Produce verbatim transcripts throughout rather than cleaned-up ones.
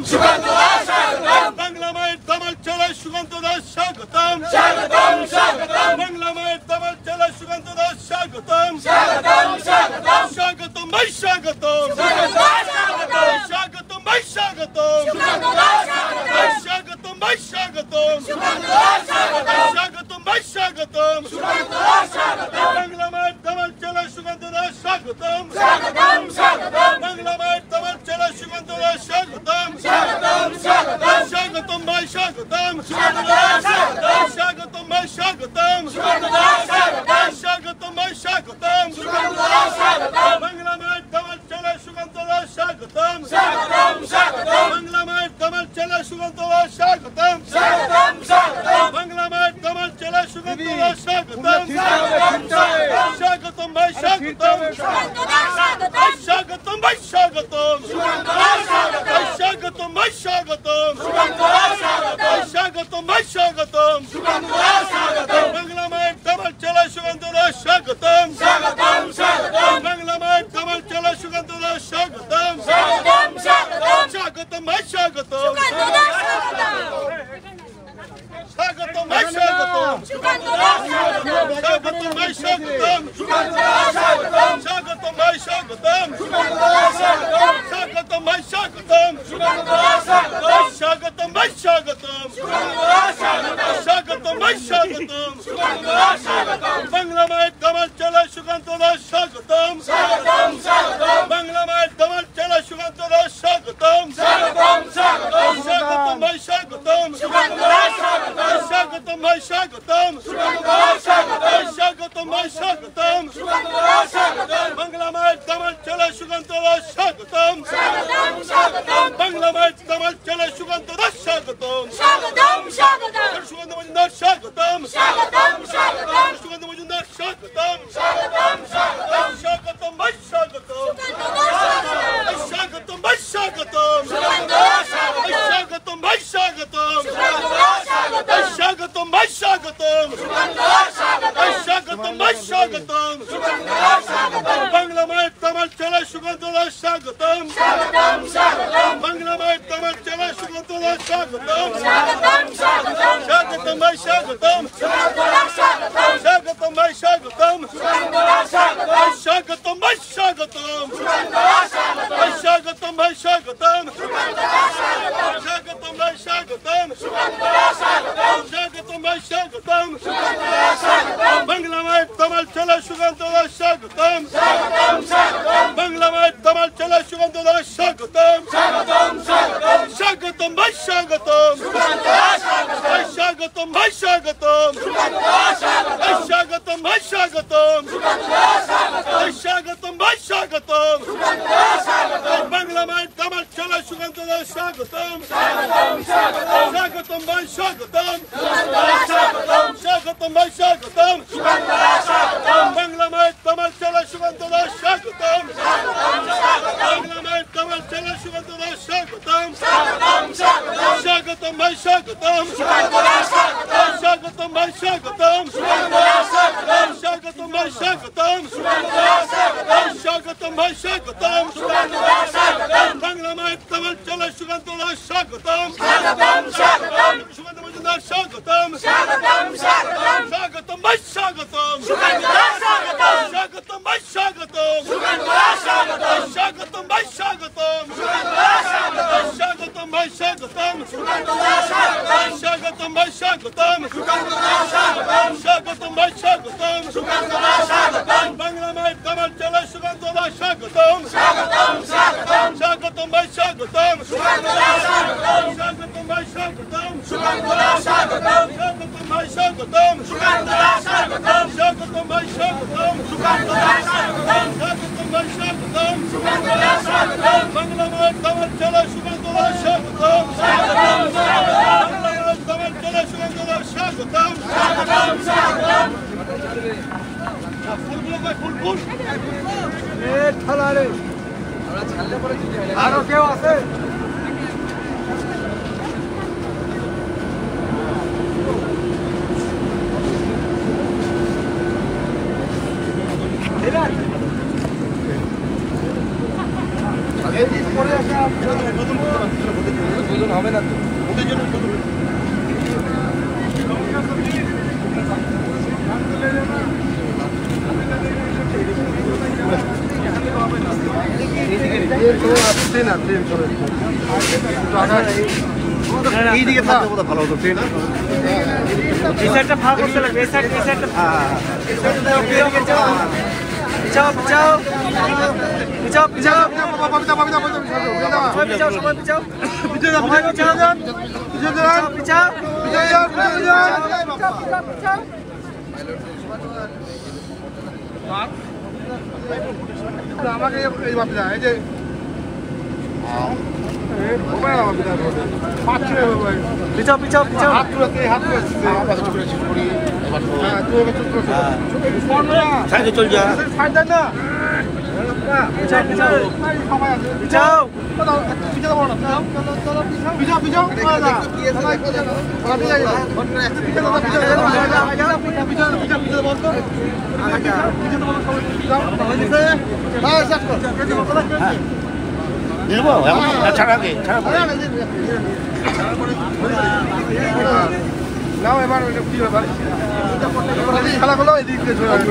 সুকান্ত দাস স্বাগতম বাংলা মায়ের দামাল চালায় সুকান্ত দাস স্বাগতম স্বাগতম স্বাগতম বাংলা মায়ের দামাল চালায় সুকান্ত দাস স্বাগতম স্বাগতম স্বাগতম স্বাগতম ভাই স্বাগতম সুকান্ত দাস স্বাগতম স্বাগতম ভাই স্বাগতম সুকান্ত দাস স্বাগতম স্বাগতম ভাই স্বাগতম সুকান্ত দাস স্বাগতম স্বাগতম ভাই স্বাগতম সুকান্ত দাস স্বাগতম বাংলা মায়ের দামাল চালায় সুকান্ত দাস স্বাগতম স্বাগতম স্বাগতম বাংলা মায়ের দামাল চালায় সুকান্ত দাস স্বাগতম স্বাগতম স্বাগতম স্বাগতম ভাই স্বাগতম সুকান্ত দাস স্বাগতম স্বাগতম ভাই স্বাগতম সুকান্ত দাস স্বাগতম স্বাগতম ভাই স্বাগতম সুকান্ত দাস স্বাগতম বাংলা মায়ের দামাল চালায় সুকান্ত দাস স্বাগতম স্বাগতম স্বাগতম বাংলা মায়ের দামাল চালায় সুকান্ত দাস স্বাগতম স্বাগতম স্বাগতম বাংলা মায়ের দামাল চালায় সুকান্ত দাস স্বাগতম স্বাগতম স্বাগতম ভাই স্বাগতম সুকান্ত দাস স্বাগতম স্বাগতম ভাই স্বাগতম সুকান্ত দাস স্বাগতম স্বাগতম ভাই স্বাগতম সুকান্ত দাস স্বাগতম স্বাগতম ভাই স্বাগতম সুকান্ত দাস স্বাগতম বাংলা মায়ের দামাল চালায় সুকান্ত দাস স্বাগতম স্বাগতম স্বাগতম বাংলা মায়ের দামাল চালায় সুকান্ত দাস স্বাগতম স্বাগতম স্বাগতম স্বাগতম ভাই স্বাগতম সুকান্ত দাস স্বাগতম স্বাগতম ভাই স্বাগতম সুকান্ত দাস স্বাগতম স্বাগতম ভাই স্বাগতম সুকান্ত দাস স্বাগতম স্বাগতম ভাই স্বাগতম সুকান্ত দাস স্বাগতম স্বাগতম ভাই স্বাগতম সুকান্ত দাস স্বাগতম স্বাগতম ভাই স্বাগতম সুকান্ত দাস স্বাগতম স্বাগতম ভাই স্বাগতম সুকান্ত দাস স্বাগতম বাংলা মায়ের দামাল চালায় সুকান্ত দাস স্বাগতম স্বাগতম স্বাগতম বাংলা মায়ের দামাল চালায় সুকান্ত দাস স্বাগতম স্বাগতম স্বাগতম স্বাগতম ভাই স্বাগতম সুকান্ত দাস স্বাগতম স্বাগতম ভাই স্বাগতম সুকান্ত দাস স্বাগতম স্বাগতম ভাই স্বাগতম সুকান্ত দাস স্বাগতম বাংলা মায়ের দামাল চালায় সুকান্ত দাস স্বাগতম স্বাগতম স্বাগতম বাংলা মায়ের দামাল চালায় সুকান্ত দাস স্বাগতম স্বাগতম স্বাগতম সুকান্ত মজুমদার স্বাগতম স্বাগতম স্বাগতম সুকান্ত মজুমদার স্বাগতম স্বাগতম স্বাগতম স্বাগতম ভাই স্বাগতম স্বাগতম ভাই স্বাগতম সুকান্ত দাস স্বাগতম স্বাগতম ভাই স্বাগতম সুকান্ত দাস স্বাগতম স্বাগতম ভাই স্বাগতম সুকান্ত দাস স্বাগতম স্বাগতম ভাই স্বাগতম সুকান্ত দাস স্বাগতম বাংলা মায়ের দামাল চালায় সুকান্ত দাস স্বাগতম স্বাগতম স্বাগতম বাংলা মায়ের দামাল চালায় সুকান্ত দাস স্বাগতম স্বাগতম স্বাগতম স্বাগতম ভাই স্বাগতম সুকান্ত দাস স্বাগতম স্বাগতম ভাই স্বাগতম সুকান্ত দাস স্বাগতম স্বাগতম ভাই স্বাগতম সুকান্ত দাস স্বাগতম স্বাগতম ভাই স্বাগতম সুকান্ত দাস স্বাগতম স্বাগতম ভাই স্বাগতম সুকান্ত দাস স্বাগতম স্বাগতম ভাই স্বাগতম সুকান্ত দাস স্বাগতম বাংলা মায়ের দামাল চালায় সুকান্ত দাস স্বাগতম স্বাগতম স্বাগতম বাংলা মায়ের দামাল চালায় সুকান্ত দাস স্বাগতম স্বাগতম স্বাগতম স্বাগতম ভাই স্বাগতম সুকান্ত দাস স্বাগতম স্বাগতম ভাই স্বাগতম সুকান্ত দাস স্বাগতম স্বাগতম ভাই স্বাগতম সুকান্ত দাস স্বাগতম স্বাগতম ভাই স্বাগতম সুকান্ত দাস স্বাগতম বাংলা মায়ের দামাল চালায় সুকান্ত দাস স্বাগতম স্বাগতম স্বাগতম স্বাগতম ভাই স্বাগতম সুকান্ত দাস স্বাগতম স্বাগতম ভাই স্বাগতম সুকান্ত দাস স্বাগতম বাংলা মায়ের দামাল চালায় সুকান্ত দাস স্বাগতম স্বাগতম স্বাগতম বাংলা মায়ের দামাল চালায় সুকান্ত দাস স্বাগতম স্বাগতম স্বাগতম স্বাগতম ভাই স্বাগতম সুকান্ত দাস স্বাগতম স্বাগতম ভাই স্বাগতম সুকান্ত দাস স্বাগতম স্বাগতম ভাই স্বাগতম সুকান্ত দাস স্বাগতম স্বাগতম ভাই স্বাগতম সুকান্ত দাস স্বাগতম বাংলা মায়ের দামাল চালায় সুকান্ত দাস স্বাগতম স্বাগতম স্বাগতম সুকান্ত মজুমদার স্বাগতম স্বাগতম স্বাগতম স্বাগতম ভাই স্বাগতম সুকান্ত দাস স্বাগতম স্বাগতম ভাই স্বাগতম সুকান্ত দাস স্বাগতম স্বাগতম ভাই স্বাগতম সুকান্ত দাস স্বাগতম স্বাগতম ভাই স্বাগতম সুকান্ত দাস স্বাগতম স্বাগতম ভাই স্বাগতম সুকান্ত দাস স্বাগতম স্বাগতম ভাই স্বাগতম সুকান্ত দাস স্বাগতম বাংলা মায়ের দামাল চালায় সুকান্ত দাস স্বাগতম স্বাগতম স্বাগতম স্বাগতম ভাই স্বাগতম সুকান্ত দাস স্বাগতম স্বাগতম ভাই স্বাগতম সুকান্ত দাস স্বাগতম স্বাগতম ভাই স্বাগতম সুকান্ত দাস স্বাগতম স্বাগতম ভাই স্বাগতম সুকান্ত দাস স্বাগতম স্বাগতম ভাই স্বাগতম সুকান্ত দাস স্বাগতম বাংলা মায়ের দামাল চালায় সুকান্ত দাস স্বাগতম স্বাগতম স্বাগতম বাংলা মায়ের দামাল চালায় সুকান্ত দাস স্বাগতম স্বাগতম স্বাগতম ফুলগুলো কই ফুল ফুল আরো কেউ আছে? পরে আসা দুজন হবে না তো ওদের জন্য এইদিকে থাকলে বোধহয় ভালো হতো ট্রেন এই সাইডটা ফাঁকা করতে লাগবে এই সাইড এই সাইডটা পিছাও পিছাও পিছাও পিছাও সবাই পিছাও সবাই পিছাও সবাই পিছাও যান পিছাও পিছাও আমাকে এই বাপি এই যে পিছাও পিছাও পিছাও হাত তুলে হাত তুলে সাইডে চল যা সাইড না পিছাও পিছাও পিছাও পিছাও পিছাও ছাড়া নাও এবার খেলাগুলো এদিকে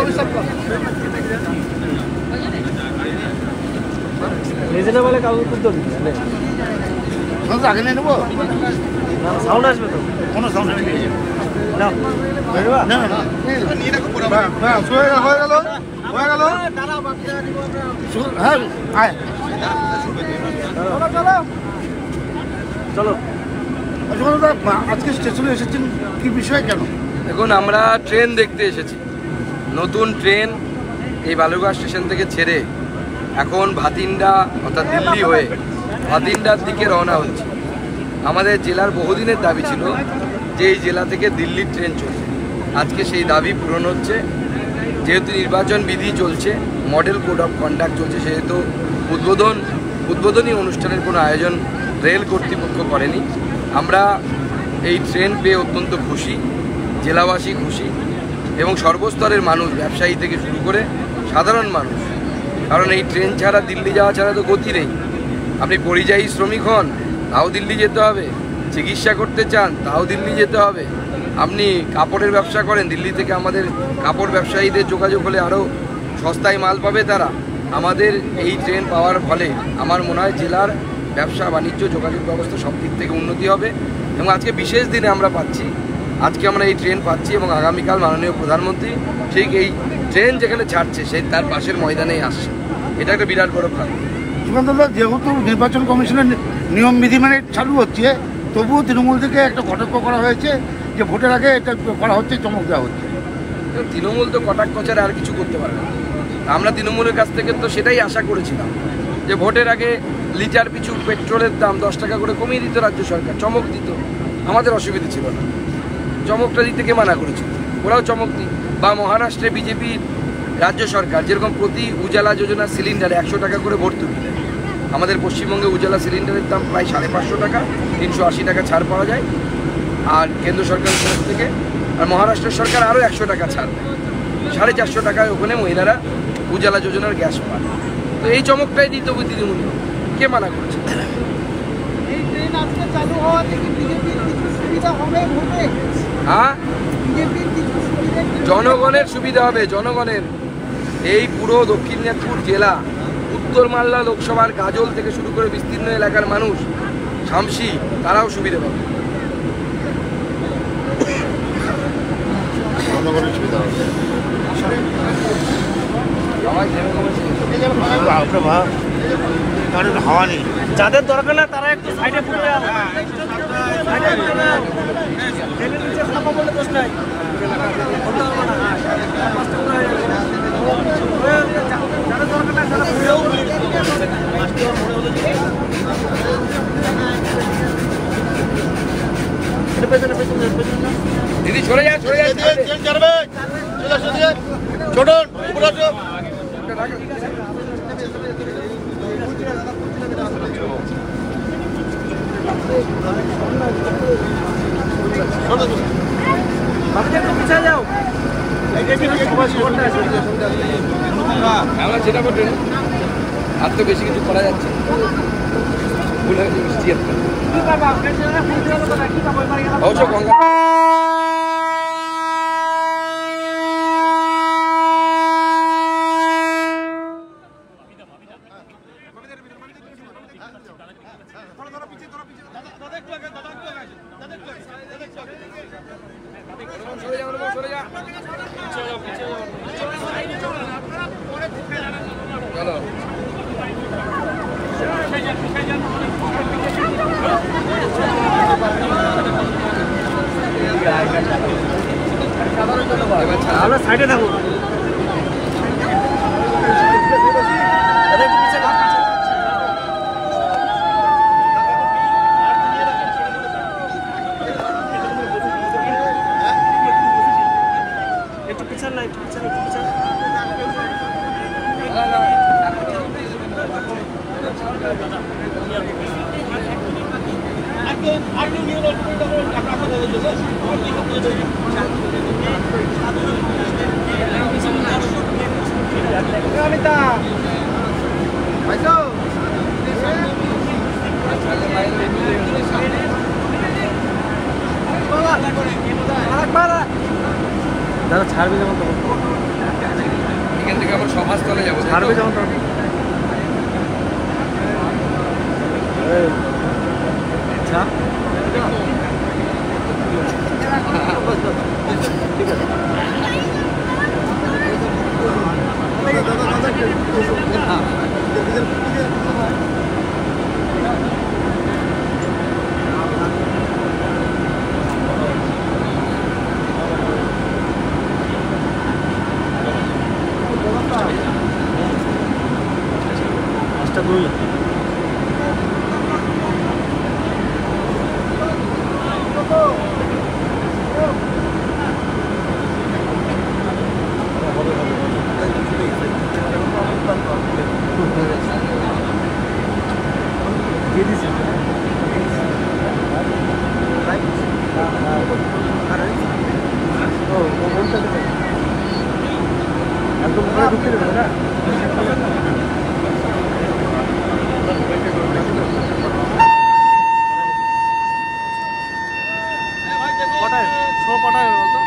নিজেরা বলে কাগজ তুলতে দিচ্ছে আগে নিয়ে নেবো সাউন্ড আসবে তো কোনো সাউন্ড নেই নাও না না না হয়ে গেল হয়ে গেল হ্যাঁ আয় চলো আজকে স্টেশনে এসেছেন কি বিষয় কেন? দেখুন আমরা ট্রেন দেখতে এসেছি, নতুন ট্রেন এই বালুরঘাট স্টেশন থেকে ছেড়ে এখন ভাতিন্ডা অর্থাৎ দিল্লি হয়ে ভাতিন্ডার দিকে রওনা হচ্ছে। আমাদের জেলার বহুদিনের দাবি ছিল যে এই জেলা থেকে দিল্লির ট্রেন চলছে, আজকে সেই দাবি পূরণ হচ্ছে। যেহেতু নির্বাচন বিধি চলছে, মডেল কোড অফ কন্ডাক্ট চলছে, সেহেতু উদ্বোধন উদ্বোধনী অনুষ্ঠানের কোনো আয়োজন রেল কর্তৃপক্ষ করেনি। আমরা এই ট্রেন পেয়ে অত্যন্ত খুশি, জেলাবাসী খুশি এবং সর্বস্তরের মানুষ, ব্যবসায়ী থেকে শুরু করে সাধারণ মানুষ। কারণ এই ট্রেন ছাড়া দিল্লি যাওয়া ছাড়া তো গতি নেই। আপনি পরিযায়ী শ্রমিক হন তাও দিল্লি যেতে হবে, চিকিৎসা করতে চান তাও দিল্লি যেতে হবে, আপনি কাপড়ের ব্যবসা করেন দিল্লি থেকে আমাদের কাপড় ব্যবসায়ীদের যোগাযোগ হলে আরও সস্তায় মাল পাবে তারা। আমাদের এই ট্রেন পাওয়ার ফলে আমার মনে হয় জেলার ব্যবসা বাণিজ্য যোগাযোগ ব্যবস্থা সব দিক থেকে উন্নতি হবে এবং আজকে বিশেষ দিনে আমরা পাচ্ছি, আজকে আমরা এই ট্রেন পাচ্ছি এবং আগামীকাল মাননীয় প্রধানমন্ত্রী ঠিক এই ট্রেন যেখানে ছাড়ছে সেই তার পাশের ময়দানেই আসছে। এটা একটা বিরাট বড় প্রাণ। সুকান্তদা, যেহেতু নির্বাচন কমিশনের নিয়ম বিধি মানে চালু হচ্ছে, তবুও তৃণমূল থেকে একটা কটাক্ষ করা হয়েছে যে ভোটের আগে এটা করা হচ্ছে, চমক দেওয়া হচ্ছে। তৃণমূল তো কটাক্ষ ছাড়া আর কিছু করতে পারবে না। আমরা তৃণমূলের কাছ থেকে তো সেটাই আশা করেছিলাম যে ভোটের আগে লিটার পিছু পেট্রোলের দাম দশ টাকা করে কমিয়ে দিত রাজ্য সরকার, চমক দিত, আমাদের অসুবিধা ছিল না। চমকটা দিতে কে মানা করেছিল? ওরাও চমক দিই। বা মহারাষ্ট্রে বিজেপির রাজ্য সরকার যেরকম প্রতি উজালা যোজনার সিলিন্ডারে একশো টাকা করে ভর্তুকি দেয়, আমাদের পশ্চিমবঙ্গে উজালা সিলিন্ডারের দাম প্রায় সাড়ে পাঁচশো টাকা, তিনশো আশি টাকা ছাড় পাওয়া যায় আর কেন্দ্র সরকারের তরফ থেকে। আর মহারাষ্ট্রের সরকার আরও একশো টাকা ছাড় দেয়, সাড়ে চারশো টাকায় ওখানে মহিলারা উজালা যোজনার গ্যাস পায়। তো এই চমকটাই দিত তৃণমূল, কে মানা করেছে? হ্যাঁ, জনগণের সুবিধা হবে, জনগণের। এই পুরো দক্ষিণ দিনাজপুর জেলা, উত্তর মালদা লোকসভার গাজল থেকে শুরু করে বিস্তীর্ণ এলাকার মানুষ, শামসি, তারাও সুবিধা পাবে। জনগণের সুবিধা হবে। হাওয়া নেই, যাদের দরকার না তারা একটু সাইডে ফুটে দোষ নাই। দিদি সরে যা, সরে যা, ছোট পিছিয়ে যাও। আমরা সেটা করতে আর তো বেশি কিছু করা যাচ্ছে। ভুল হয়েছে মিষ্টি একটা অবশ্য গঙ্গা আমরা সাইডে থাকবো একটু পিছন না একটু পিছন একটু পিছন দাদা ছাড়বে যেমন এখান থেকে আমার সভাস্থলে যাবো ছাড়বে যেমন আচ্ছা ঠিক আছে পাঁচটা দুই একদম ঢুকতে দেবে না পটায় শো পটায় বলতো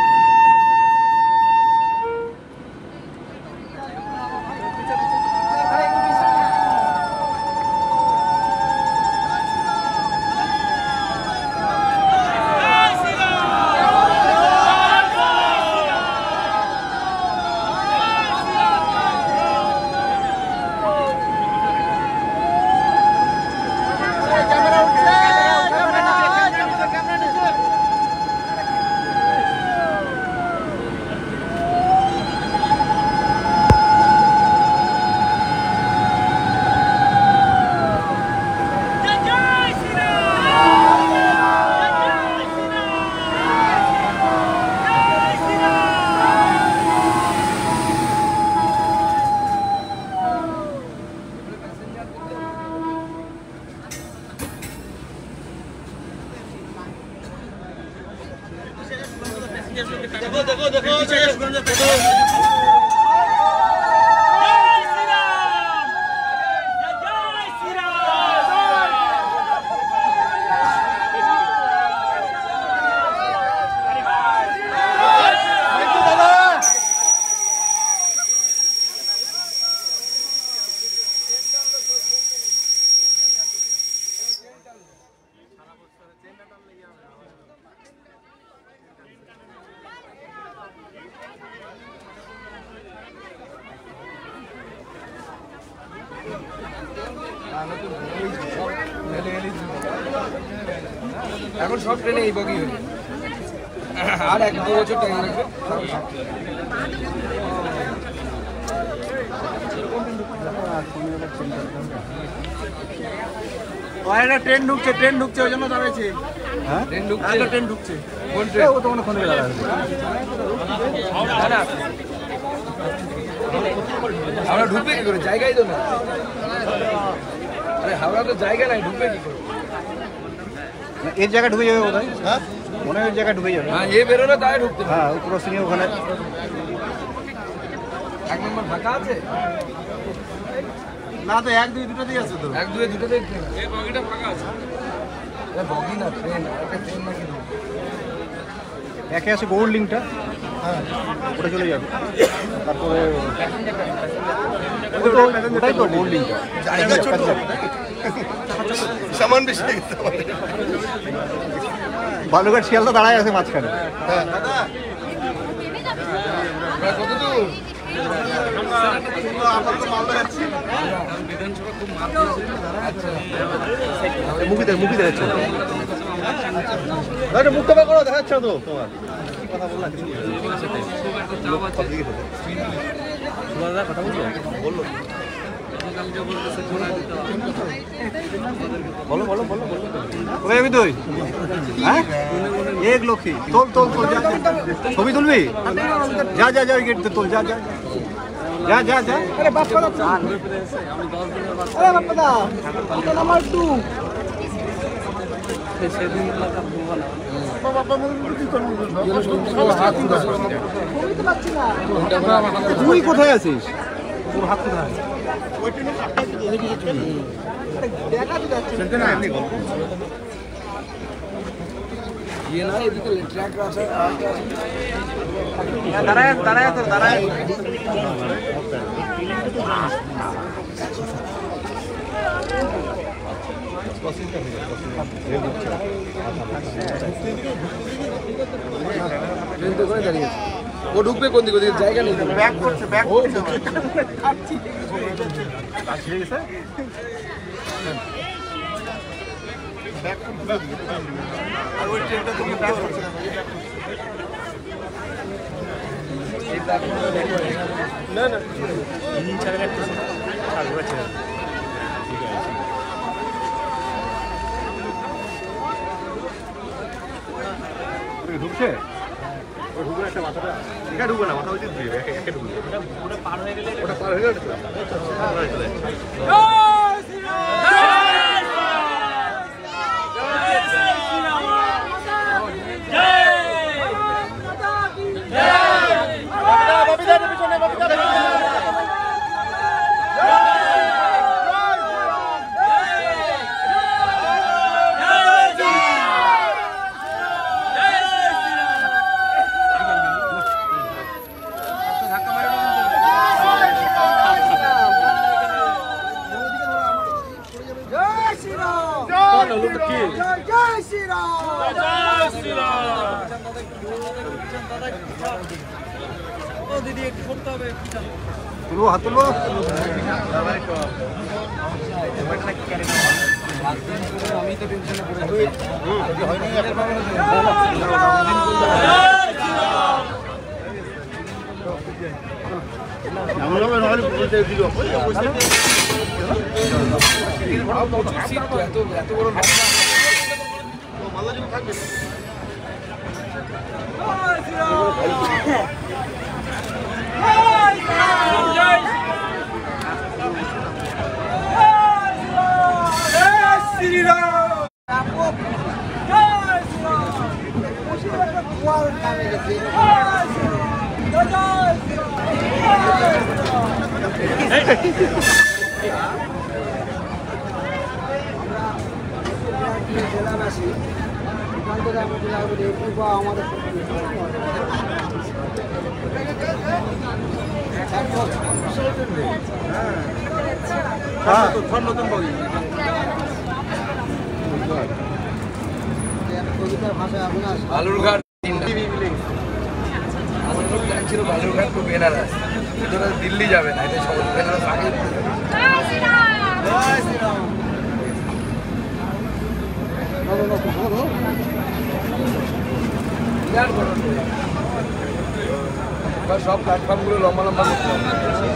देखो देखो देखो देखो এখন সব ট্রেনে এই বগি হয়ে আর এক দু বছর টাইম লাগবে। একটা ট্রেন ঢুকছে ট্রেন ঢুকছে ওই জন্য দাঁড়িয়েছে। হ্যাঁ ট্রেন ঢুকছে একটা ট্রেন ঢুকছে কোন ট্রেন? ও তো অনেকক্ষণ ধরে দাঁড়াবে। আমরা ঢুকবে কি করে? জায়গাই তো না। আরে হাওড়া তো জায়গা নাই, ঢুকবে কি করে? এর জায়গা ঢুকে যাবে বোধ হয়। হ্যাঁ মনে হয় জায়গা ঢুকে যাবে। হ্যাঁ এ বেরোলে তাই ঢুকতে। হ্যাঁ ওই ক্রসিং ওখানে এক নম্বর ফাঁকা আছে। না তো এক দুই দুটোতেই আছে তো এক দুয়ে দুটোতেই ট্রেন এই বগিটা ফাঁকা আছে বগি না ট্রেন একটা ট্রেন নাকি একে আছে গোল্ড লিঙ্কটা হ্যাঁ ওটা চলে যাবে তারপরে ওটাই তো গোল্ড লিঙ্কটা সামান বেশি বালুঘাট শিয়ালদা দাঁড়ায় আছে মাঝখানে কত দূর মুখি দেখ মুখি দেখাচ্ছে মুখটা বের করো দেখাচ্ছে না তো তোমার কথা বললাম কথা বললো বললো বলো বলো বলো বলো ওই আমি তুই হ্যাঁ এক লক্ষ্মী তোল তোল তোল যা ছবি তুলবি যা যা যা গেট তোল যা যা যা যা যা আরে বাপ্পা দা আরে বাপ্পা দা এটা নাম্বার টু সেদিন লাগা ভালো বাপ্পা মনে কি করব তুই কোথায় আছিস তোর হাত কোথায় দেখা তো যাচ্ছে না এমনি গল্প ये ना এদিকে ট্র্যাক আছে দাঁড়ায় দাঁড়ায় তো দাঁড়ায় ট্রেন তো করে দাঁড়িয়ে ও ঢুকবে কোন দিকে ওদিকে জায়গা নেই ব্যাক করছে ব্যাক করছে খাচ্ছি কাছে গেছে ব্যাক করছে আর ওই ট্রেনটা তুমি ব্যাক করছে না না ইঞ্জিন ছাড়া যাচ্ছে ছাড়বে ছাড়বে ঠিক আছে ওই ঢুকছে ওই ঢুকবে একটা মাথাটা এটা ঢুকবে না মাথা উচিত দিবে একে একে ঢুকবে ওটা ওটা পার হয়ে গেলে ওটা পার হয়ে গেলে তুলবো হাত তুলবো আমি তো টেনশনে পড়ে এত এত বড় নতুন বগি বালুরঘাট আমার তো প্ল্যান ছিল বালুরঘাট টু বেনারস কিন্তু দিল্লি যাবে না এটা সব বেনারস আগে সব প্ল্যাটফর্মগুলো লম্বা লম্বা করতে হবে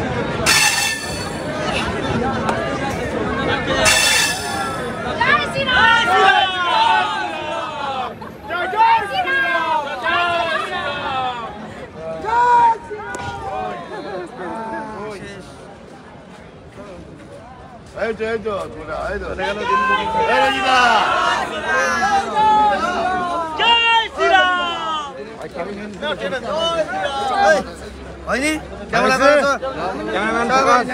এই তো এই তো এই তো জয় শ্রীরাম হয়নি ক্যামেরা ধরো তো ক্যামেরাম্যান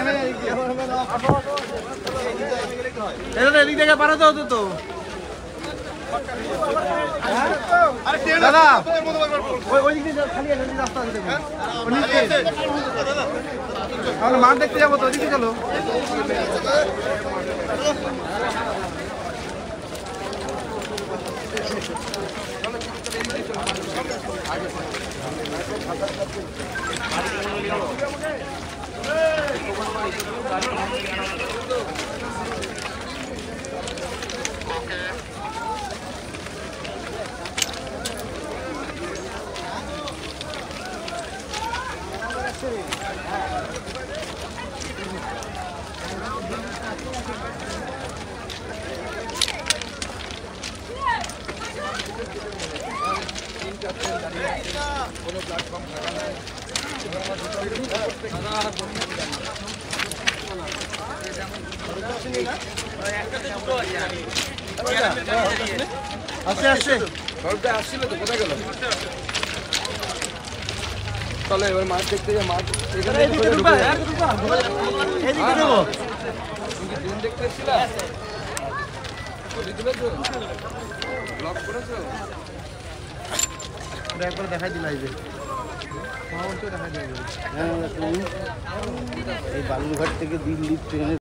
এটা এদিক থেকে পাঠাতে হতো তো দাদা ওই ওই দিক দিয়ে খালি আছে রাস্তা আছে দেখুন আমরা মাঠ দেখতে যাবো তো ওদিকে চলো কোনো প্ল্যাটফর্ম থাকা নাই আসছে আসছে সবটা আসছিল তো কোথায় গেল চলো এবার মাঠ দেখতে যা মাঠ এখানে দেখতে এসেছিলাম ব্লগ করেছো একবার দেখাই দিল এই যে দেখাই দিল এই বালুরঘাট থেকে দিল্লি ট্রেনে